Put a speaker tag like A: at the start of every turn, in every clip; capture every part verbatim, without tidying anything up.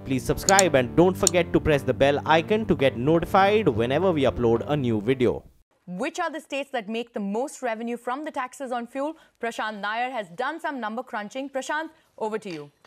A: please subscribe and don't forget to press the bell icon to get notified whenever we upload a new video.
B: Which are the states that make the most revenue from the taxes on fuel? Prashant Nair has done some number crunching. Prashant, over to you.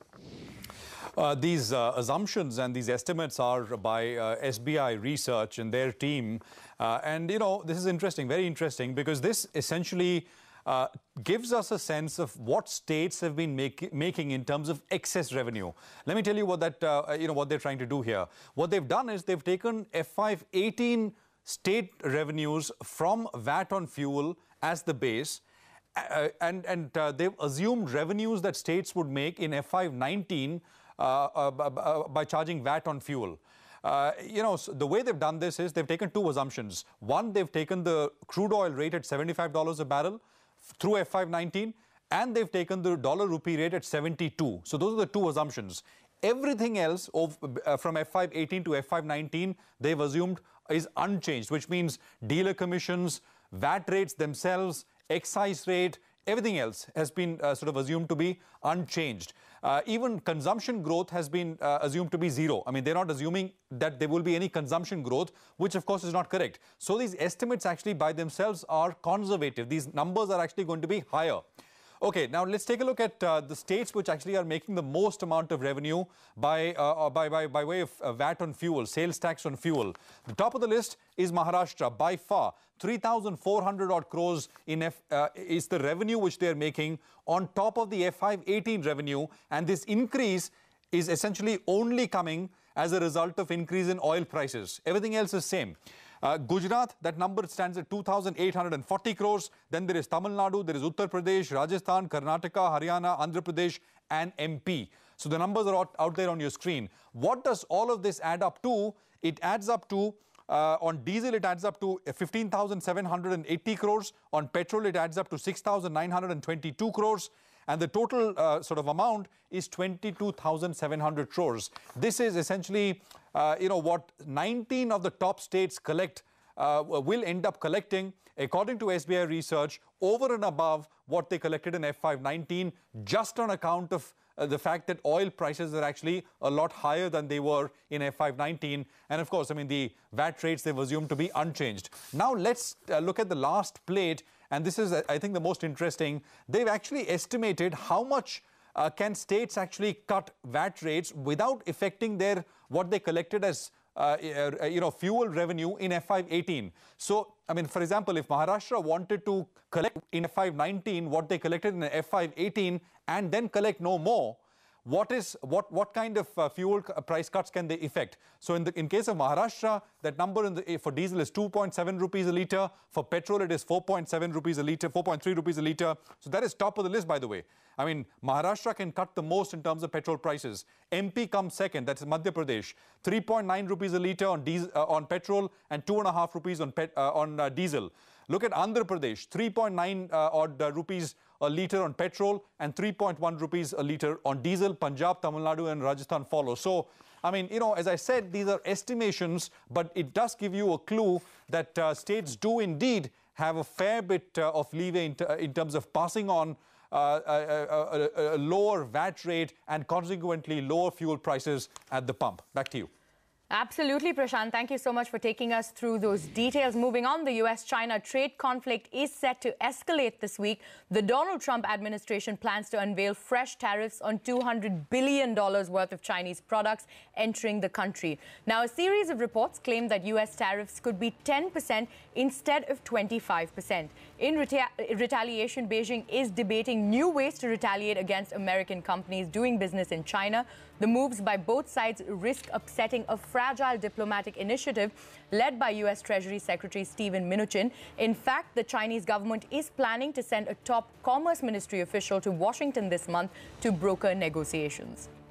C: Uh, these uh, assumptions and these estimates are by uh, S B I Research and their team. Uh, and, you know, this is interesting, very interesting, because this essentially uh, gives us a sense of what states have been make, making in terms of excess revenue. Let me tell you what that, uh, you know, what they're trying to do here. What they've done is they've taken F five eighteen state revenues from V A T on fuel as the base, uh, and, and uh, they've assumed revenues that states would make in F five nineteen Uh, uh, by charging V A T on fuel. Uh, you know, so the way they've done this is they've taken two assumptions. One, they've taken the crude oil rate at seventy-five dollars a barrel through F five nineteen, and they've taken the dollar rupee rate at seventy-two. So those are the two assumptions. Everything else of, uh, from F five eighteen to F five nineteen, they've assumed is unchanged, which means dealer commissions, V A T rates themselves, excise rate, everything else has been uh, sort of assumed to be unchanged. Uh, even consumption growth has been uh, assumed to be zero. I mean, they're not assuming that there will be any consumption growth, which of course is not correct. So these estimates actually by themselves are conservative. These numbers are actually going to be higher. Okay, now let's take a look at uh, the states which actually are making the most amount of revenue by, uh, by, by, by way of uh, V A T on fuel, sales tax on fuel. The top of the list is Maharashtra by far. three thousand four hundred odd crores in F, uh, is the revenue which they are making on top of the F five eighteen revenue, and this increase is essentially only coming as a result of increase in oil prices. Everything else is same. Uh, Gujarat, that number stands at two thousand eight hundred forty crores. Then there is Tamil Nadu, there is Uttar Pradesh, Rajasthan, Karnataka, Haryana, Andhra Pradesh and M P. So the numbers are out, out there on your screen. What does all of this add up to? It adds up to, uh, on diesel it adds up to fifteen thousand seven hundred eighty crores. On petrol it adds up to six thousand nine hundred twenty-two crores. And the total uh, sort of amount is twenty-two thousand seven hundred crores. This is essentially, uh, you know, what nineteen of the top states collect, uh, will end up collecting, according to S B I Research, over and above what they collected in F five nineteen, just on account of uh, the fact that oil prices are actually a lot higher than they were in F five nineteen. And of course, I mean, the V A T rates they've assumed to be unchanged. Now let's uh, look at the last plate. And this is, I think, the most interesting. They've actually estimated how much uh, can states actually cut V A T rates without affecting their what they collected as uh, uh, you know fuel revenue in F five eighteen. So, I mean, for example, if Maharashtra wanted to collect in F five nineteen what they collected in F five eighteen and then collect no more, what is what what kind of uh, fuel price cuts can they effect? So in the in case of Maharashtra, that number in the, for diesel is two point seven rupees a litre. For petrol, it is four point seven rupees a litre, four point three rupees a litre. So that is top of the list, by the way. I mean, Maharashtra can cut the most in terms of petrol prices. M P comes second. That's Madhya Pradesh, three point nine rupees a litre on diesel, uh, on petrol, and two and a half rupees on pet, uh, on uh, diesel. Look at Andhra Pradesh, three point nine uh, odd uh, rupees a litre on petrol and three point one rupees a litre on diesel. Punjab, Tamil Nadu and Rajasthan follow. So, I mean, you know, as I said, these are estimations, but it does give you a clue that uh, states do indeed have a fair bit uh, of leeway in, in terms of passing on uh, a, a, a, a lower V A T rate and consequently lower fuel prices at the pump. Back to you.
B: Absolutely, Prashant. Thank you so much for taking us through those details. Moving on, the U S China trade conflict is set to escalate this week. The Donald Trump administration plans to unveil fresh tariffs on two hundred billion dollars worth of Chinese products entering the country. Now, a series of reports claim that U S tariffs could be ten percent instead of twenty-five percent. In reta retaliation, Beijing is debating new ways to retaliate against American companies doing business in China. The moves by both sides risk upsetting a fragile diplomatic initiative led by U S Treasury Secretary Steven Mnuchin. In fact, the Chinese government is planning to send a top Commerce Ministry official to Washington this month to broker negotiations.